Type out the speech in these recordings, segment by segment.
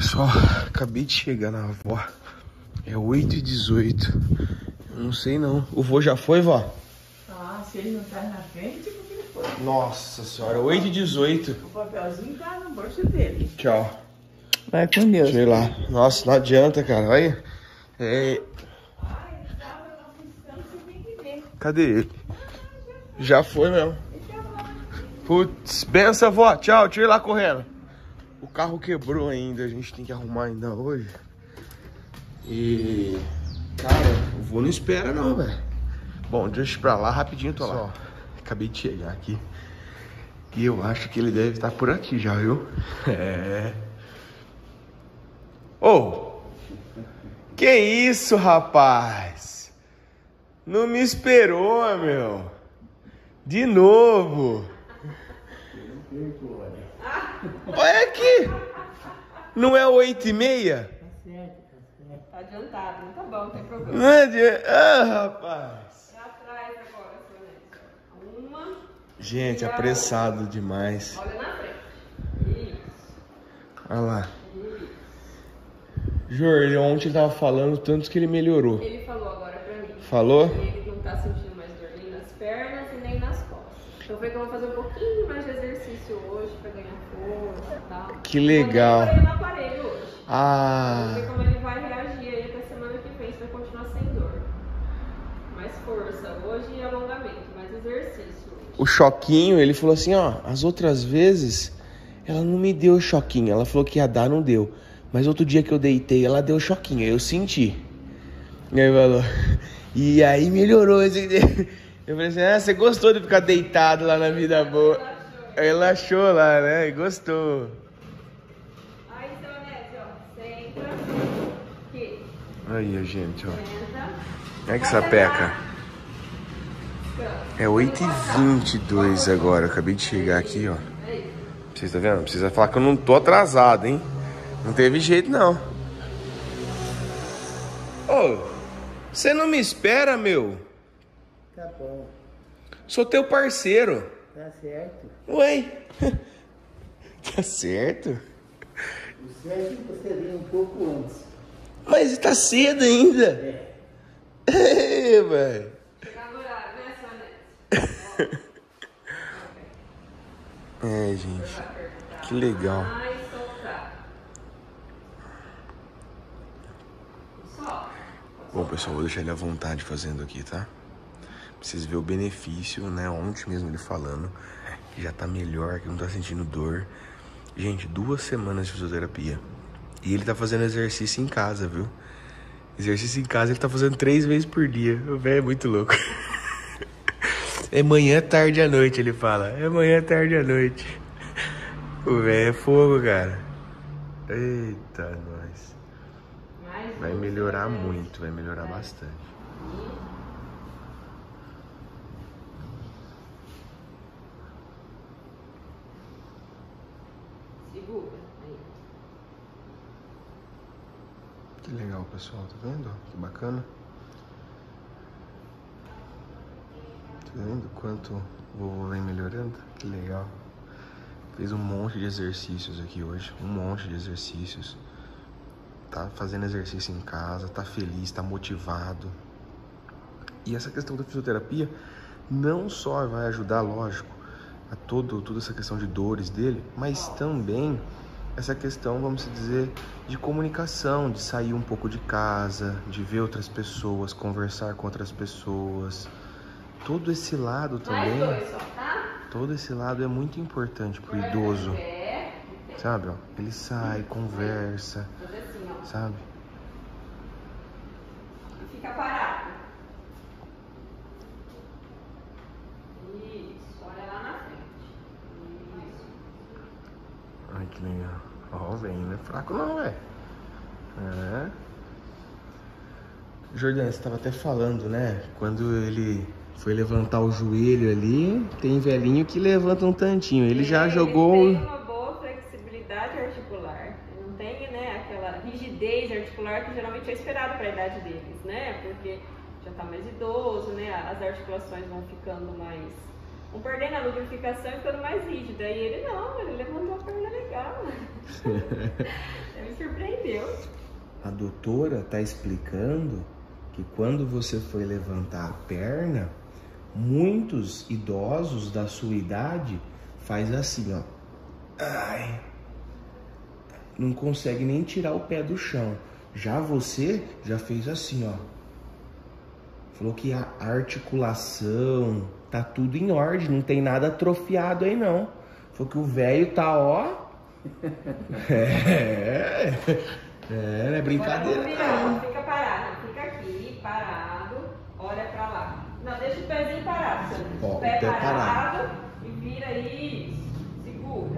Pessoal, acabei de chegar na avó. É 8h18. Eu não sei não. O vô já foi, vó? Ah, se ele não tá na frente, porque ele foi. Nossa senhora, 8h18. O papelzinho tá no bolso dele. Tchau. Vai com Deus. Deixa eu ir lá. Nossa, não adianta, cara. Olha. Cadê ele? Já foi mesmo. Putz, benção, vó. Tchau, deixa eu ir lá correndo. O carro quebrou ainda, a gente tem que arrumar ainda hoje. E... cara, o vô não espera não, velho. Bom, deixa eu ir pra lá, rapidinho tô lá. Acabei de chegar aqui. E eu acho que ele deve estar por aqui já, viu? É... Ô! Que isso, rapaz? Não me esperou, meu. De novo. Olha aqui. Não é 8h30? Tá certo. Tá adiantado, não tá bom, não tem problema. Não é adianta. Ah, rapaz. É atrás agora, Solange. Uma. Gente, apressado demais. Olha na frente. Isso. Olha lá. Jor, ele ontem ele tava falando tanto que ele melhorou. Ele falou agora pra mim. Falou? Ele não tá sentindo mais dor nem nas pernas e nem nas costas. Então foi que eu vou fazer um pouquinho mais de exercício hoje pra ganhar força e tal. Que legal. Eu no aparelho hoje. Ah. Vamos ver como ele vai reagir aí até semana que vem, se vai continuar sem dor. Mais força hoje e alongamento, mais exercício hoje. O choquinho, ele falou assim, ó, as outras vezes ela não me deu choquinho, ela falou que ia dar, não deu. Mas outro dia que eu deitei, ela deu choquinho, eu senti. E aí falou, e aí melhorou esse dia. Eu falei assim, você gostou de ficar deitado lá na vida boa? Relaxou lá, né? E gostou. Aí, seu Anésio, ó, senta. Aqui. Aí, gente, ó. Senta. Olha que sapeca. É 8h22 agora, eu acabei de chegar aqui, ó. Vocês estão vendo? Não precisa falar que eu não tô atrasado, hein? Não teve jeito, não. Ô, você não me espera, meu? Tá bom, Sou teu parceiro. tá certo. Ué. Tá certo? O certo é que você veio um pouco antes. Mas tá cedo ainda. É, velho. Chegar no horário, né, seu Anésio? É, gente. Que legal. Mais soltar. Só. Bom, pessoal, vou deixar ele à vontade fazendo aqui, tá? Pra vocês verem o benefício, né? Ontem mesmo ele falando que já tá melhor, que não tá sentindo dor. Gente, 2 semanas de fisioterapia. E ele tá fazendo exercício em casa, viu? Exercício em casa ele tá fazendo 3 vezes por dia. O velho é muito louco. É manhã, tarde e à noite, ele fala. É manhã, tarde e à noite. O velho é fogo, cara. Eita, nós. Vai melhorar muito, vai melhorar bastante. Segura. Aí. Que legal, pessoal, tá vendo? Que bacana. Tá vendo quanto o vovô vem melhorando? Que legal. Fez um monte de exercícios aqui hoje, um monte de exercícios. Tá fazendo exercício em casa, tá feliz, tá motivado. E essa questão da fisioterapia não só vai ajudar, lógico, a toda essa questão de dores dele, mas também essa questão, vamos dizer, de comunicação, de sair um pouco de casa, de ver outras pessoas, conversar com outras pessoas. Todo esse lado também, todo esse lado é muito importante pro idoso, sabe? Ó, ele sai, conversa, sabe? E fica parado. Isso, olha lá na frente. Isso. Ai, que legal. Ó, velho, não é fraco não, velho. É. Jordana, você tava até falando, né? Quando ele foi levantar o joelho ali, tem velhinho que levanta um tantinho. Ele já jogou... Ele tem uma boa flexibilidade articular. Ele não tem, né, aquela rigidez articular que geralmente é esperado para a idade deles, né? Porque já tá mais idoso, né? As articulações vão ficando mais... vão perdendo a lubrificação e ficando mais rígida. E ele não, ele levantou a perna legal. Eu me surpreendi. entendeu. A doutora tá explicando que quando você foi levantar a perna, muitos idosos da sua idade faz assim, ó. Ai, não consegue nem tirar o pé do chão. Já você já fez assim, ó. Falou que a articulação tá tudo em ordem, não tem nada atrofiado aí não. Falou que o velho tá, ó. Não é brincadeira. Não, fica parado, fica aqui, parado, olha pra lá. Não, deixa o pezinho parado, Sandra. Ó, o pé parado e vira isso, segura.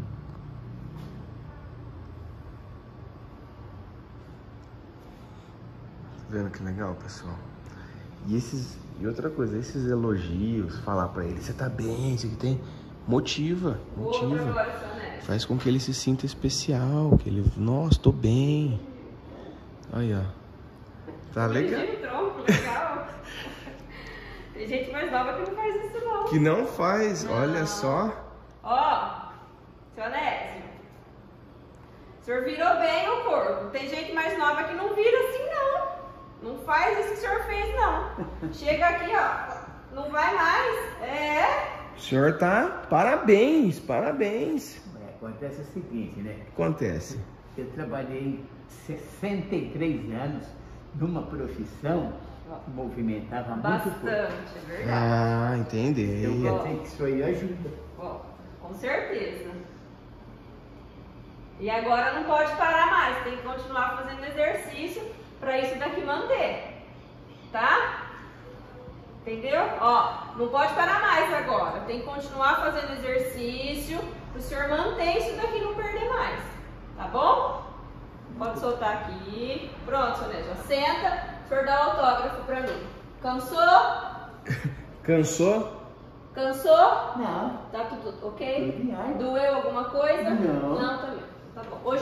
Vendo que legal, pessoal? E outra coisa, esses elogios, falar pra ele, você tá bem, isso aqui tem... Motiva. Faz com que ele se sinta especial, que ele, nossa, tô bem. Aí, ó. Tá legal. Legal. Tem gente mais nova que não faz isso não. Que não faz, não. Olha só. Ó, seu Onésio, o senhor virou bem o corpo. Tem gente mais nova que não vira assim não. Não faz isso que o senhor fez não. Chega aqui, ó, não vai mais. O senhor tá, parabéns, parabéns. Acontece o seguinte, né? Acontece. Eu trabalhei 63 anos numa profissão que movimentava muito pouco. Bastante, é verdade. Ah, entendi. Eu quero dizer que isso aí ajuda. Com certeza. E agora não pode parar mais, tem que continuar fazendo exercício para isso daqui manter, tá? Entendeu? Ó, não pode parar mais agora. Tem que continuar fazendo exercício para o senhor manter isso daqui e não perder mais. Tá bom? Pode soltar aqui. Pronto, Soné, já senta. O senhor dá o autógrafo para mim. Cansou? Cansou? Cansou? Não. Tá tudo ok? Tudo. Doeu alguma coisa? Não. Não, também. Tá bom. Hoje,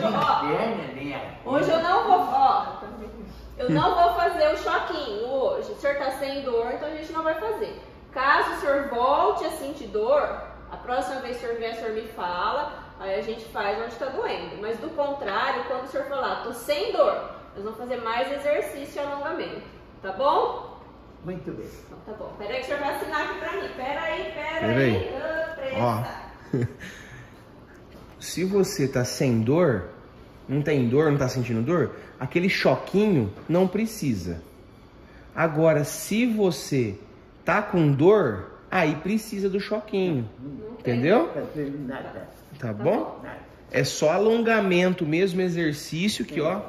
Hoje eu não vou... Ó, eu não vou fazer o choquinho hoje. O senhor tá sem dor, então a gente não vai fazer. Caso o senhor volte a sentir dor, a próxima vez que o senhor vier, o senhor me fala, aí a gente faz onde tá doendo. Mas do contrário, quando o senhor falar, tô sem dor, nós vamos fazer mais exercício e alongamento. Tá bom? Muito bem. Então, tá bom. Pera aí que o senhor vai assinar aqui pra mim. Pera aí. Ó. Se você tá sem dor, não tem dor, não tá sentindo dor, aquele choquinho não precisa. Agora, se você tá com dor, aí precisa do choquinho. Entendeu? Nada. Tá bom? É só alongamento mesmo, exercício que, ó.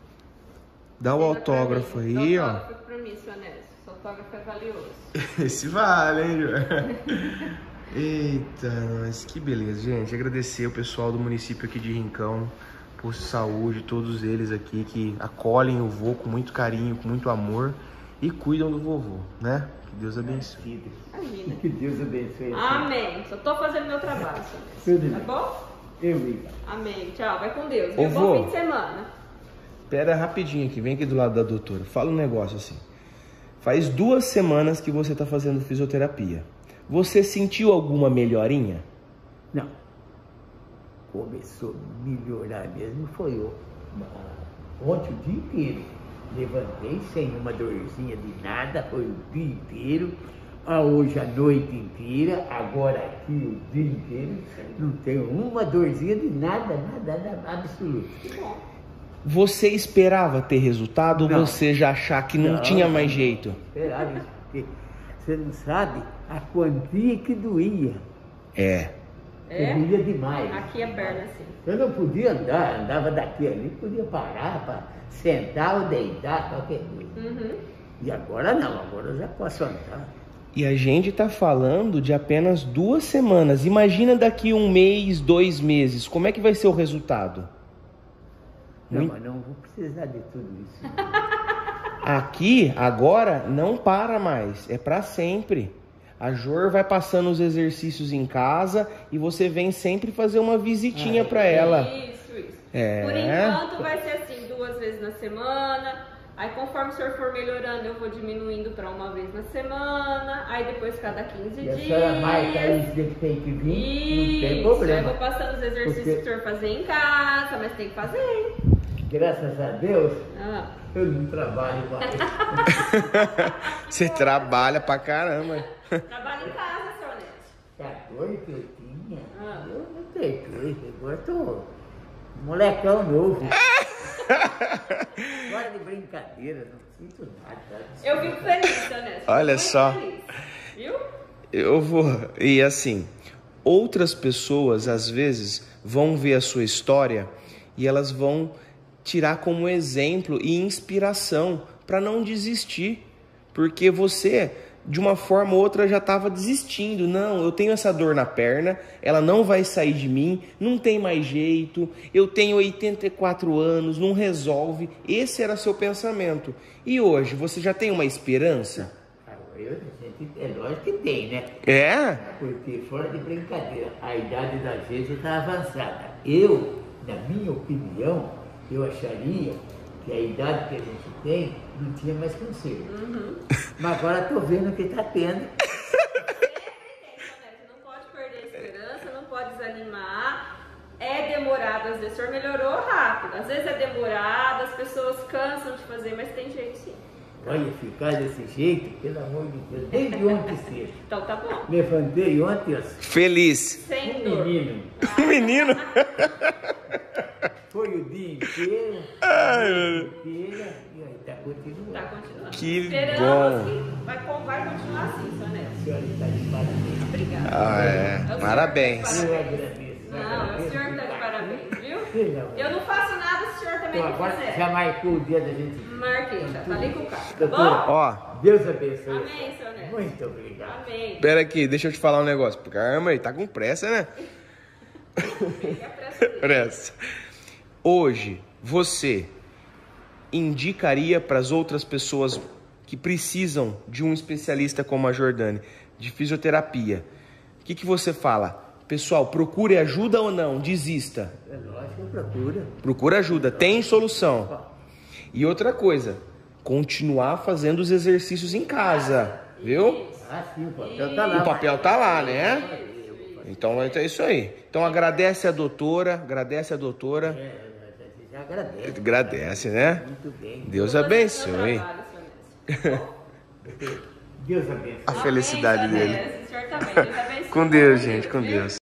Dá o autógrafo aí, ó. Autógrafo pra mim, seu Onésio. Seu autógrafo é valioso. Esse vale, hein, João? Eita, mas que beleza, gente. Agradecer o pessoal do município aqui de Rincão, Posto de Saúde, todos eles aqui que acolhem o vô com muito carinho, com muito amor e cuidam do vovô, né? Que Deus abençoe. Imagina. Que Deus abençoe. Amém. Só tô fazendo meu trabalho, seu Onésio. Tá bom? Eu ligo. Amém. Tchau. Vai com Deus. Ô, Bom fim de semana. Pera rapidinho aqui, vem aqui do lado da doutora. Fala um negócio assim. Faz 2 semanas que você tá fazendo fisioterapia. Você sentiu alguma melhorinha? Não. Começou a melhorar mesmo, foi ontem o dia inteiro. Levantei sem uma dorzinha de nada, foi o dia inteiro. Hoje a noite inteira, agora aqui o dia inteiro. Não tenho uma dorzinha de nada, absoluto. Você esperava ter resultado Não. ou você já achar que não tinha mais jeito? Esperava isso, porque você não sabe a quantia que doía. Doía demais. Aqui a perna, assim. Eu não podia andar, andava daqui ali, podia parar para sentar ou deitar, qualquer coisa. E agora não, agora eu já posso andar. E a gente tá falando de apenas 2 semanas. Imagina daqui 1 mês, 2 meses, como é que vai ser o resultado? Não, mas não vou precisar de tudo isso. Aqui, agora, não para mais, é pra sempre. A Jor vai passando os exercícios em casa e você vem sempre fazer uma visitinha pra ela. Isso. Por enquanto vai ser assim, 2 vezes na semana. Aí conforme o senhor for melhorando, eu vou diminuindo para 1 vez na semana. Aí depois cada 15 E a dias. senhora marca aí que tem que vir, não tem Aí problema. eu vou passando os exercícios que o senhor fazer em casa, mas tem que fazer, hein? Graças a Deus, Ah. eu não trabalho mais. Você trabalha pra caramba. Trabalha em casa, seu Neto. 14 que eu tinha, Ah. eu não tenho coisa, agora tô molecão novo. Agora de brincadeira, não sinto nada. Eu fico feliz, seu Neto. Olha Muito só. feliz. Viu? Eu vou. E assim, outras pessoas às vezes vão ver a sua história e elas vão tirar como exemplo e inspiração para não desistir, porque você de uma forma ou outra já estava desistindo. Não, eu tenho essa dor na perna, ela não vai sair de mim, não tem mais jeito, eu tenho 84 anos, não resolve. Esse era seu pensamento. E hoje você já tem uma esperança? É lógico que tem, né? É? Porque, fora de brincadeira, a idade da gente está avançada. Eu, na minha opinião, eu acharia que a idade que a gente tem não tinha mais conselho. Mas agora estou vendo que está tendo. Não pode perder a esperança, não pode desanimar. É demorado, às vezes o senhor melhorou rápido. Às vezes é demorado, as pessoas cansam de fazer, mas tem jeito sim. Olha, ficar desse jeito, pelo amor de Deus, desde ontem cedo. Então tá bom. Levantei ontem, ó, Feliz. Sem um dor. menino. Menino. Foi o dia inteiro, Ai, a noite inteira, e aí está continuando. Tá continuando. Que Esperamos bom. que vai continuar assim, seu Neto. A senhora está de parabéns. Obrigada. Ah, é. o senhor Parabéns. que tá de Eu parabéns. agradeço. Não, o senhor está de parabéns, viu? Não. Eu não faço nada se o senhor também Então, não agora fizer. já marcou o dia da gente. Marquei, já tá ali com o carro, tá Doutora, bom? Ó, Deus abençoe. Amém, seu Neto. Muito obrigado. Amém. pera aqui, deixa eu te falar um negócio. Caramba, ele tá com pressa, né? Fica a pressa dele. Pressa. Hoje, você indicaria para as outras pessoas que precisam de um especialista como a Jordane, de fisioterapia, o que você fala? Pessoal, procure ajuda ou não? Desista. É lógico, procura. Procura ajuda, tem solução. E outra coisa, continuar fazendo os exercícios em casa, viu? Ah, sim, o papel tá lá. O papel tá lá, né? Então é isso aí. Então agradece a doutora. Já agradece. Agradece, né? Muito bem. Deus Vou fazer abençoe. seu trabalho, seu Neto. Deus abençoe. A felicidade Amém, seu dele. Neto. O senhor também. Deus abençoe. Com Deus, gente, com Deus.